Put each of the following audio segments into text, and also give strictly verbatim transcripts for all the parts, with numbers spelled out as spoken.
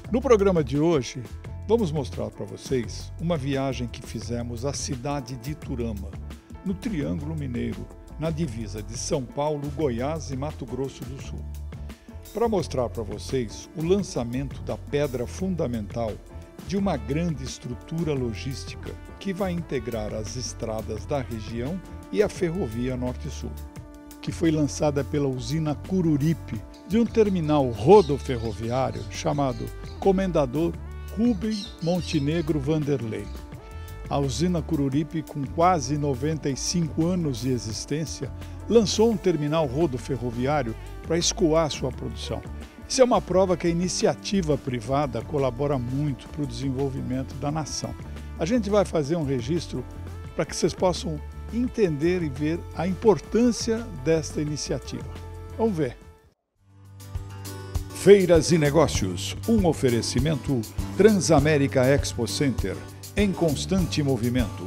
No programa de hoje, vamos mostrar para vocês uma viagem que fizemos à cidade de Iturama, no Triângulo Mineiro, na divisa de São Paulo, Goiás e Mato Grosso do Sul. Para mostrar para vocês o lançamento da pedra fundamental de uma grande estrutura logística que vai integrar as estradas da região e a ferrovia Norte-Sul, que foi lançada pela usina Cururipe, de um terminal rodoferroviário chamado Comendador Rubem Montenegro Vanderlei. A usina Cururipe, com quase noventa e cinco anos de existência, lançou um terminal rodoferroviário para escoar sua produção. Isso é uma prova que a iniciativa privada colabora muito para o desenvolvimento da nação. A gente vai fazer um registro para que vocês possam entender e ver a importância desta iniciativa. Vamos ver. Feiras e Negócios, um oferecimento Transamérica Expo Center, em constante movimento.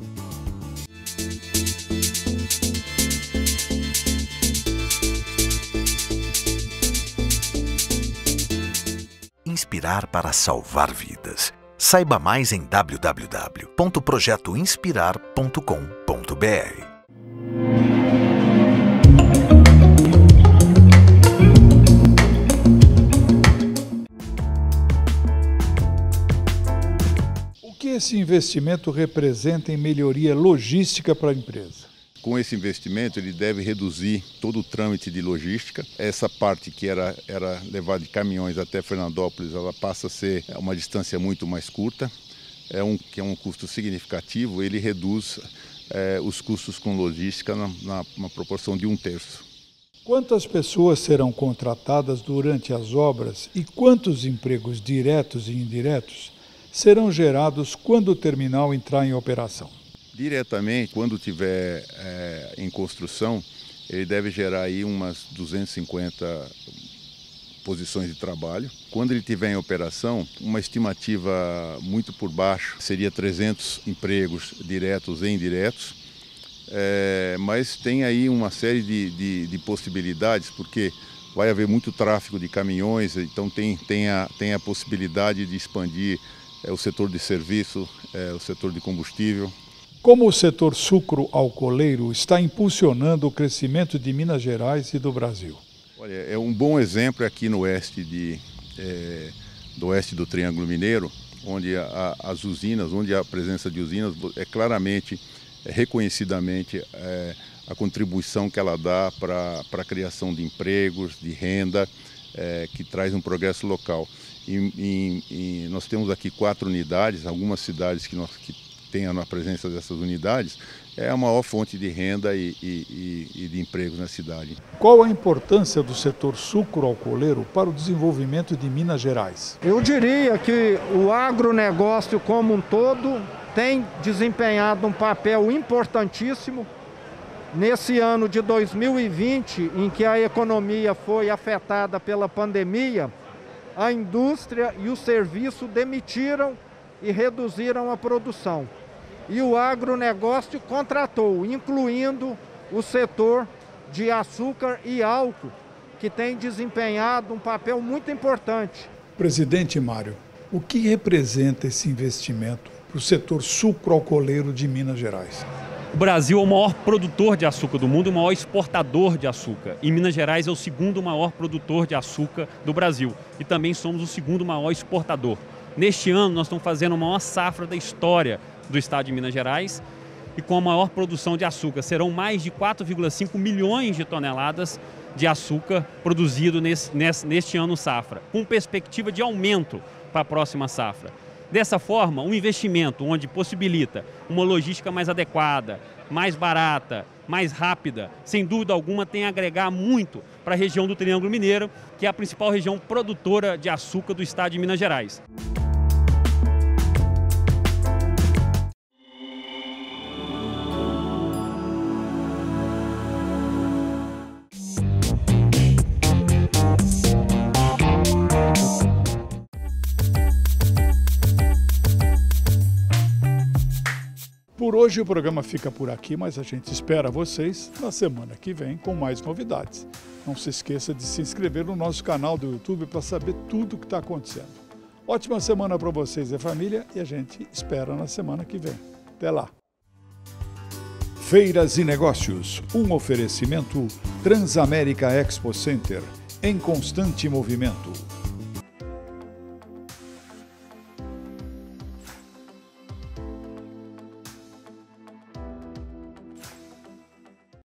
Inspirar para salvar vidas. Saiba mais em w w w ponto projeto inspirar ponto com ponto b r. O que esse investimento representa em melhoria logística para a empresa? Com esse investimento, ele deve reduzir todo o trâmite de logística. Essa parte que era, era levada de caminhões até Fernandópolis, ela passa a ser uma distância muito mais curta, é um, que é um custo significativo. Ele reduz é, os custos com logística na, na, na proporção de um terço. Quantas pessoas serão contratadas durante as obras e quantos empregos diretos e indiretos serão gerados quando o terminal entrar em operação? Diretamente, quando estiver é, em construção, ele deve gerar aí umas duzentas e cinquenta posições de trabalho. Quando ele estiver em operação, uma estimativa muito por baixo seria trezentos empregos diretos e indiretos, é, mas tem aí uma série de, de, de possibilidades, porque vai haver muito tráfego de caminhões, então tem, tem, a, tem a possibilidade de expandir é, o setor de serviço, é, o setor de combustível. Como o setor sucro-alcooleiro está impulsionando o crescimento de Minas Gerais e do Brasil? Olha, é um bom exemplo aqui no oeste, de, é, do, oeste do Triângulo Mineiro, onde a, as usinas, onde a presença de usinas é claramente, é, reconhecidamente, é, a contribuição que ela dá para a criação de empregos, de renda, é, que traz um progresso local. E, e, e nós temos aqui quatro unidades, algumas cidades que nós... Que tenha na presença dessas unidades, é a maior fonte de renda e, e, e de empregos na cidade. Qual a importância do setor sucro-alcooleiro para o desenvolvimento de Minas Gerais? Eu diria que o agronegócio como um todo tem desempenhado um papel importantíssimo nesse ano de dois mil e vinte, em que a economia foi afetada pela pandemia. A indústria e o serviço demitiram e reduziram a produção. E o agronegócio contratou, incluindo o setor de açúcar e álcool, que tem desempenhado um papel muito importante. Presidente Mário, o que representa esse investimento para o setor sucro-alcooleiro de Minas Gerais? O Brasil é o maior produtor de açúcar do mundo e o maior exportador de açúcar. E Minas Gerais é o segundo maior produtor de açúcar do Brasil. E também somos o segundo maior exportador. Neste ano, nós estamos fazendo a maior safra da história do estado de Minas Gerais e com a maior produção de açúcar. Serão mais de quatro vírgula cinco milhões de toneladas de açúcar produzido nesse, nesse, neste ano safra, com perspectiva de aumento para a próxima safra. Dessa forma, um investimento onde possibilita uma logística mais adequada, mais barata, mais rápida, sem dúvida alguma tem a agregar muito para a região do Triângulo Mineiro, que é a principal região produtora de açúcar do estado de Minas Gerais. Por hoje o programa fica por aqui, mas a gente espera vocês na semana que vem com mais novidades. Não se esqueça de se inscrever no nosso canal do YouTube para saber tudo o que está acontecendo. Ótima semana para vocês e família e a gente espera na semana que vem. Até lá. Feiras e Negócios, um oferecimento Transamérica Expo Center, em constante movimento.